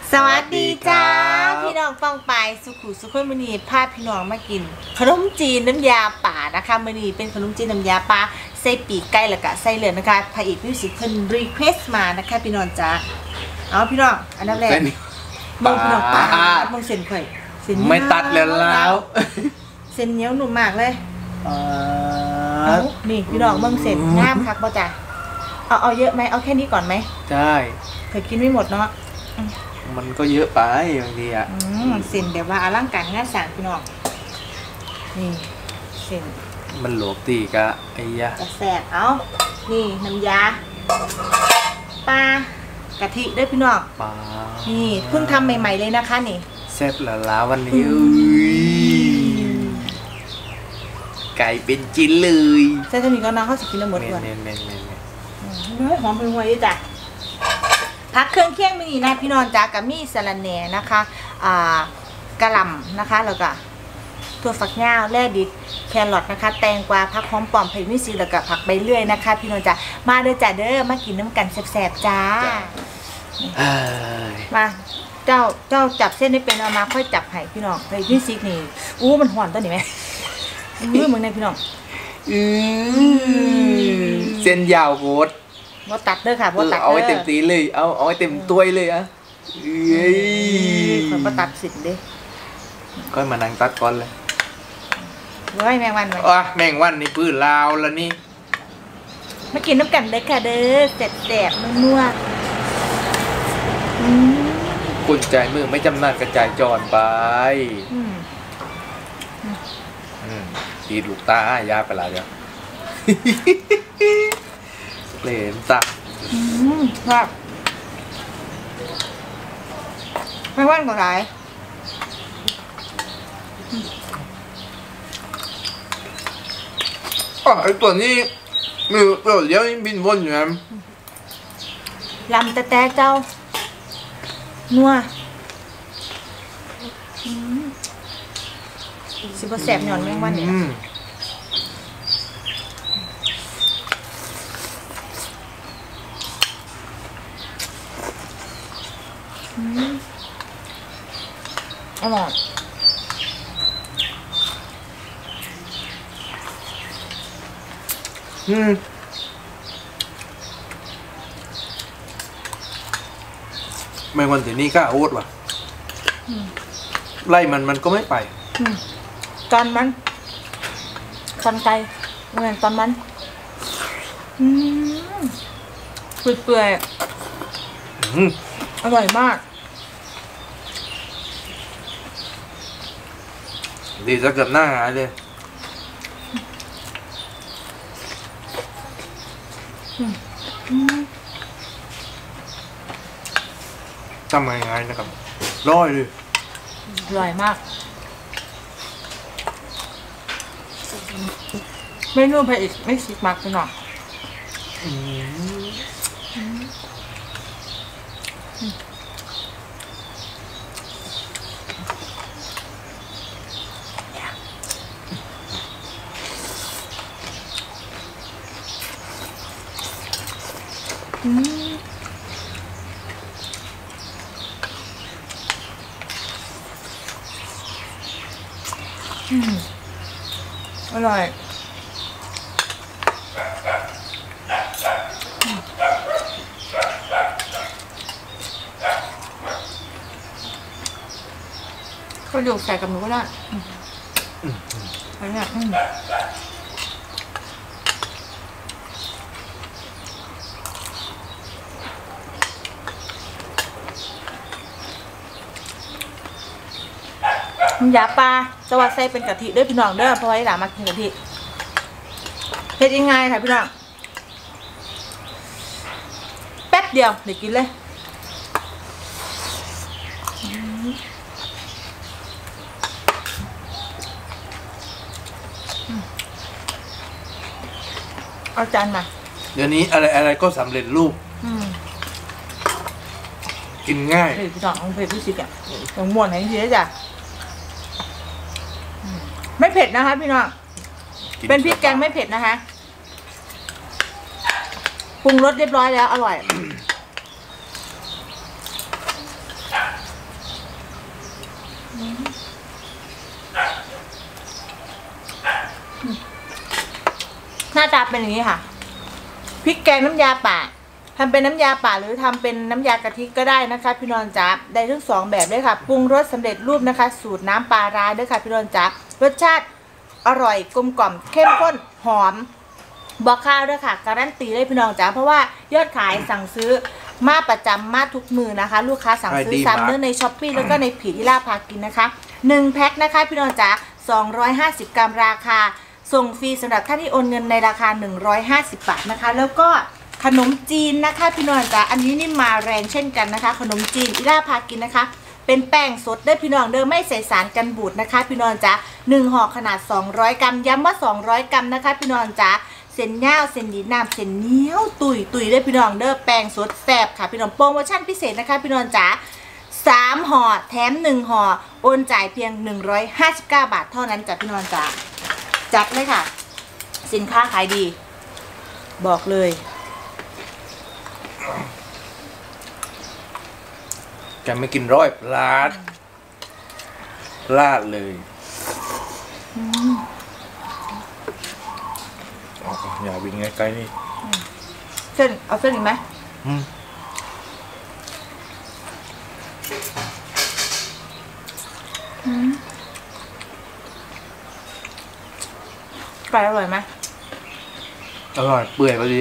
สวัสดีจ้าพี่น้องฟังไปสุขุสุขมณีพาพี่น้องมากินขนมจีนน้ำยาป่านะคะมณีเป็นขนมจีนน้ำยาป่าใส่ปีกไก่แล้วก็ใส่เลือดนะคะพระเอกมิวสิกเพิ่นรีเควสมานะคะพี่น้องจ้าเอาพี่น้องอันดับแรกมึงพี่น้องป่ามึงเส้นไข่ไม่ตัดแล้วเส้นเหนียวหนุ่มมากเลยนี่พี่น้องมึงเส้นงามคักบ่จ้าเอาเยอะไหมเอาแค่นี้ก่อนไหมใช่เคยกินไม่หมดเนาะมันก็เยอะไปบางทีอ่ะเส้นเดี๋ยวว่าอลังการงานสร้างพี่น้องนี่เส้นมันหลวกตีกะไอ้ยะจะแสบเอานี่น้ำยาปลากะทิด้วยพี่น้องปลานี่เพิ่งทำใหม่ๆเลยนะคะนี่แซ่บละวันนี้ไก่เป็นชิ้นเลยใช่จะมีก็น้องเขาสกินแล้วหมดก่อนหอมเป็นหัวยี่จ้ะพักเครื่องเคียงมีนะพี่น้องจ้ากับมีสลัดแหน่นะคะกระหล่ำนะคะแล้วก็ถั่วฝักยาวแร่ดิบแครอทนะคะแตงกวาผักหอมป้อมไผ่มิซีแล้วก็ผักใบเลื่อยนะคะพี่น้องจ้ามาเด้อจ้าเด้อมากินน้ำกันแซ่บๆจ้ามาเจ้าจับเส้นได้เป็นเอามาค่อยจับให้พี่น้องไผ่มิซีนี่มันห่อนตัวนี้ไหมมึงในพี่น้องเส้นยาวโคตรว่าตัดเด้อค่ะว่าตัดเอาไว้เต็มตีเลยเอาไว้เต็มตัวเลยอ่ะคนก็ตัดสินดิก็มานั่งตัดก่อนเลยแมงวันแมงวันนี่พื้นลาวแล้วนี่มากินน้ำกันเลยค่ะเด้อแสบๆนัวกุญใจมือไม่จำนาดกระจายจรไปตีลูกตายาไปละเดี๋ยวเปลี่ยนตักครับไม่ว่านกว่าไรไอตัวนี้มีเราเลี้ยวบินวนอยู่นะลำแต่เจ้านัวสิบแสบหย่อนแมงวันเนี่ยอร่อยแมงวันที่นี่ก็โอ๊ตว่ะไล่มันก็ไม่ไปตอนมันตอนไกลเหมือนตอนมันเปื่อยอร่อยมากดีจะเกิดหน้าหายเลยทำง่ายๆนะครับร้อยเลยอร่อยมากเมนูไผ่อีกไม่ชิกมากไปหน่อยอร่อยก็อยู่ใส่กับหนูก็ได้อะไรเนี่ยยาปลาสวัสดิ์ใส่เป็นกะทิด้วยพี่น้องเด้อเพราะว่าหลานมากินกะทิเฮ็ดยังไงค่ะพี่น้องแป๊บเดียวเดี๋ยวกินเลยเอาจานมาเดี๋ยวนี้อะไรก็สำเร็จรูปกินง่ายพี่น้องของเผ็ดพี่ชิคอะอย่างม่วนไหนทีได้จ้ะไม่เผ็ดนะคะพี่น้องเป็นพริกแกงไม่เผ็ดนะคะปรุงรสเรียบร้อยแล้วอร่อยหน้าตาเป็นอย่างนี้ค่ะพริกแกงน้ำยาป่าทำเป็นน้ำยาป่าหรือทำเป็นน้ำยากะทิก็ได้นะคะพี่นนท์จ๊ะได้ทั้งสองแบบเลยค่ะปรุงรสสำเร็จรูปนะคะ สูตรน้ำปลาร้าด้วยค่ะพี่นนท์จ๊ะรสชาติอร่อยกลมกล่อมเข้มข้นหอมบอกข้าวด้วยค่ะการันตีเลยพี่น้องจ๋าเพราะว่ายอดขายสั่งซื้อมาประจำมาทุกมือนะคะลูกค้าสั่งซื้อซ้ำเนื้อในช้อปปี้แล้วก็ในผีที่ล่าพากินนะคะ1แพ็คนะคะพี่น้องจ๋า250 กรัมราคาส่งฟรีสำหรับท่านที่โอนเงินในราคา150 บาทนะคะแล้วก็ขนมจีนนะคะพี่น้องจ๋าอันนี้นี่มาแรงเช่นกันนะคะขนมจีนอีล่าพากินนะคะเป็นแป้งสดเด้อพี่น้องเด้อไม่ใส่สารกันบูดนะคะพี่น้องจ๋า1ห่อขนาด200 กรัมย้ำว่า200 กรัมนะคะพี่น้องจ๋าเส้นยาวเส้นดีน้ำเส้นเหนียวตุยเด้อพี่น้องเด้อแป้งสดแซ่บค่ะพี่น้องโปรโมชั่นพิเศษนะคะพี่น้องจ๋า3ห่อแถม1ห่อโอนจ่ายเพียง159 บาทเท่านั้นจ้ะพี่น้องจ๋าจัดเลยค่ะสินค้าขายดีบอกเลยจะไม่กินร้อยพลาดเลยอย่าวิ่งใกล้ๆนี่เส้นเอาเส้นอีกไหมไก่อร่อยไหมอร่อยเปื่อยพอดี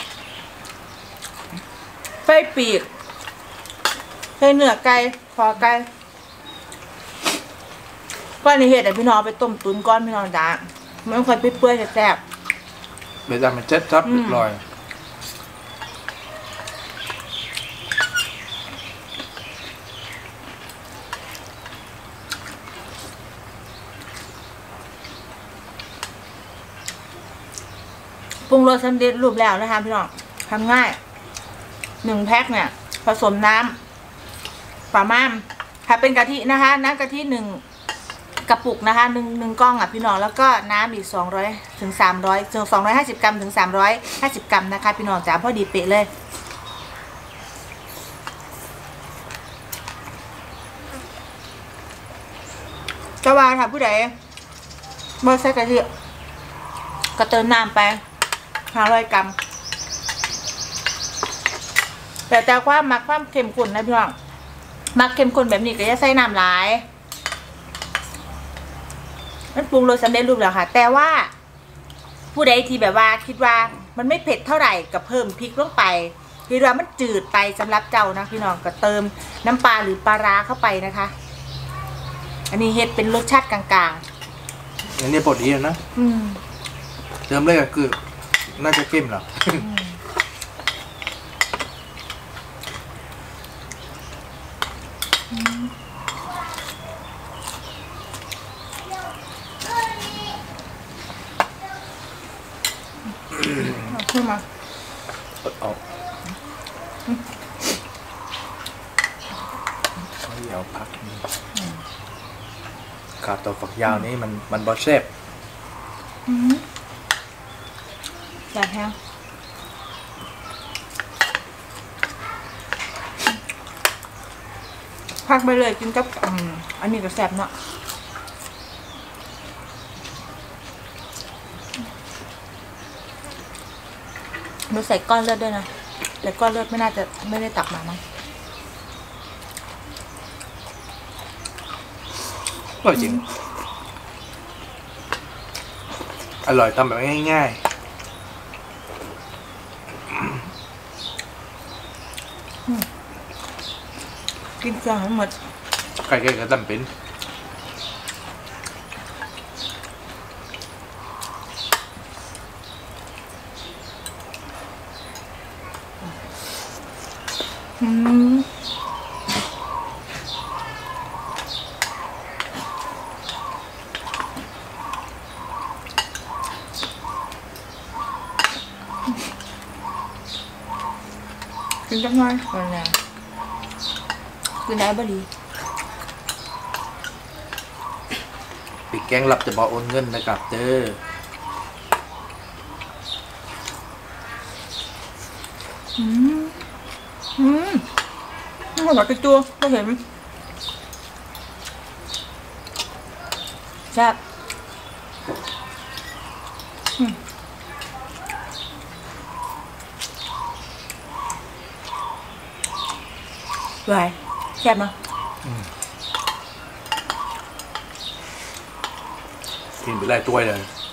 ไส้ปีกไส้เนื้อไก่คอไก่ก้อนนี้เห็ดแต่พี่น้องไปต้มตุ๋นก้อนพี่น้องจ้าไม่ต้องคอยเปื่อยๆแซ่บเดี๋ยวจะมันเจ็ดซับเรียบร้อยปรุงรสสำเร็จรูปแล้วนะคะพี่น้องทำง่าย1แพ็คเนี่ยผสมน้ำประมาณถ้าเป็นกะทินะคะน้ำกะทิ1กระปุกนะคะ1ก้องอ่ะพี่น้องแล้วก็น้ำอีก200 ถึง 300 250 กรัมถึง350 กรัมนะคะพี่น้องจ๋าพอดีเป๊ะเลยก็ว่าถ้าผู้ใดเมื่อใส่กะทิก็เติมน้ำไป500 กรัมแต่ความมักความเข้มข้นนะพี่น้องมักเข้มข้นแบบนี้ก็จะใส่น้ำหลายมันปรุงรสสำเร็จรูปแล้วค่ะแต่ว่าผู้ใดที่แบบว่าคิดว่ามันไม่เผ็ดเท่าไหร่ก็เพิ่มพริกลงไปคิดว่ามันจืดไปสำหรับเจ้านะพี่น้องก็เติมน้ำปลาหรือปลาร้าเข้าไปนะคะอันนี้เฮ็ดเป็นรสชาติกลางๆอันนี้ปกตินะเติมเลยก็คือน่าจะเข้มหรอขึ้นมาเอาพักนี่ขาตัวฝักยาวนี้มันบอสเซฟอยากแห้งพักไปเลยกินกับอันนี้ก็แซ่บเนาะดูใส่ก้อนเลือดด้วยนะแต่ก้อนเลือดไม่น่าจะไม่ได้ตักมามั้งอร่อยจริงอร่อยทำแบบง่ายๆกินเครื่องทั้งหมดไก่ก็จำเป็นกินจังเลยคนแรกกินได้บ่ดีปีกแกงหลับจะบอกโอนเงินนะครับเด้อไม่หมดกระจัวก็เห็นแซ่บไหวแซ่บมั้ยกินไปไล่ถ้วยเลย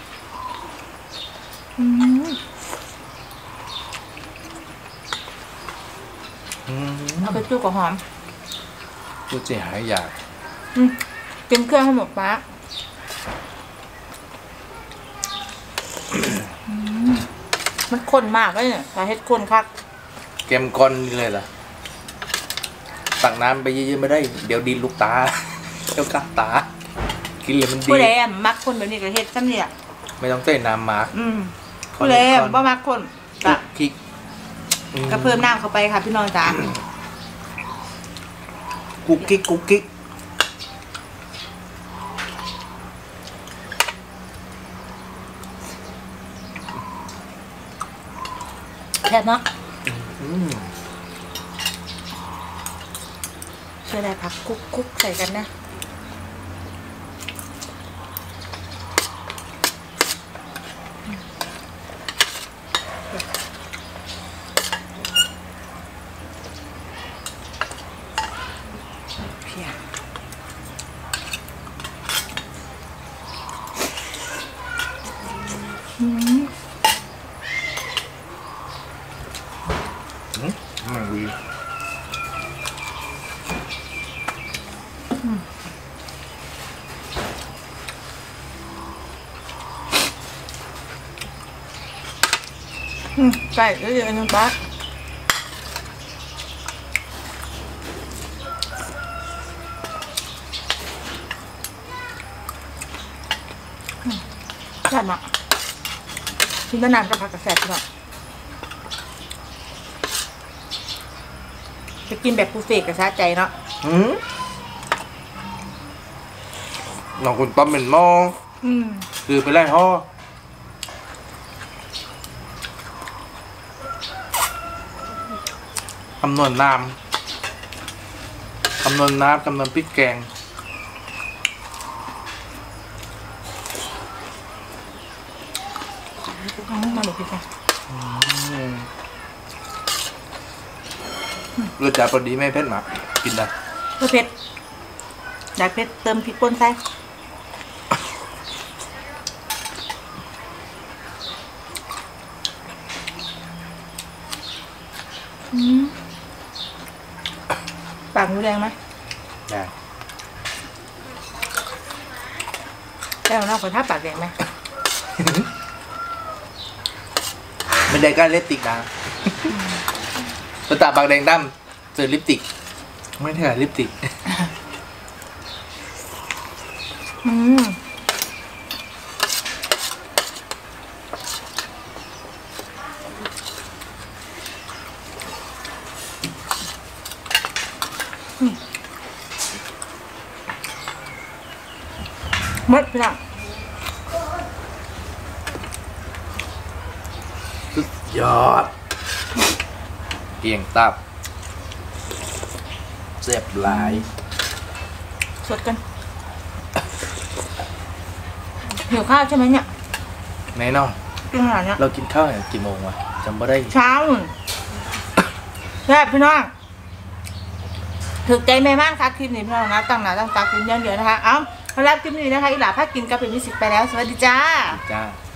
เอาไปจุ่กับหอมพูดเสียหายอยากกินเครื่องให้หมดปะมันข้นมากเลยเนี่ยถ้าเฮ็ดข้นคักเกมก้อนนี่เลยล่ะตักน้ำไปเยอะๆไม่ได้ เดี๋ยวดินลูกตา เดี๋ยวกัดตา กินเลยมันดีผู้ใดมักคนแบบนี้ก็เฮ็ดซ้ำเนี่ยไม่ต้องใส่น้ำมากผู้ใดบ่มักคนกะพริกก็เพิ่มน้ำเข้าไปค่ะพี่น้องจ๋ากุ๊กกิ๊กกุ๊กกิ๊กแซ่บเนาะเชื่อได้ผักคุกใส่กันนะเพียมันดีใส่เยอะๆนึงปะแซ่บมากกินนานๆกับผักกระแสพี่น้องจะกินแบบบุฟเฟ่ต์กับซาใจเนาะน้องคุณต้อมเป็นหม้อคือไปไล่ห่อคำนวณน้ำคำนวณพริกแกงมาหนูพี่ค่ะรสจัดพอดีไม่เผ็ดมากกินได้เพื่อเผ็ดอยากเผ็ดเติมพริกป่นใส่ปากหมูแดงไหมได้แต่เราขอท่าปากแดงไหมไม่ได้การเล็บติกนะภาษาปากแดงดำเจอลิปติก ไม่ใช่ลิปติกมดพี่น้องสุดยอดเกียงตับเสียบหลายสดกันหิวข้าวใช่ไหมเนี่ยแน่นอนกินขนาดเนี้ยเรากินข้าวอย่างกี่โมงวะจำไม่ได้เช้าแซ่บพี่น้องถึกใจแม่บ้านค่ะคลิปนี้พี่น้องนะตั้งหน้าตั้งตากินเยอะๆนะคะเอ้าสำหรับคลิปนี้นะคะอีหล่าพักกินกับเป็นมิสิกไปแล้วสวัสดีจ้าจ้า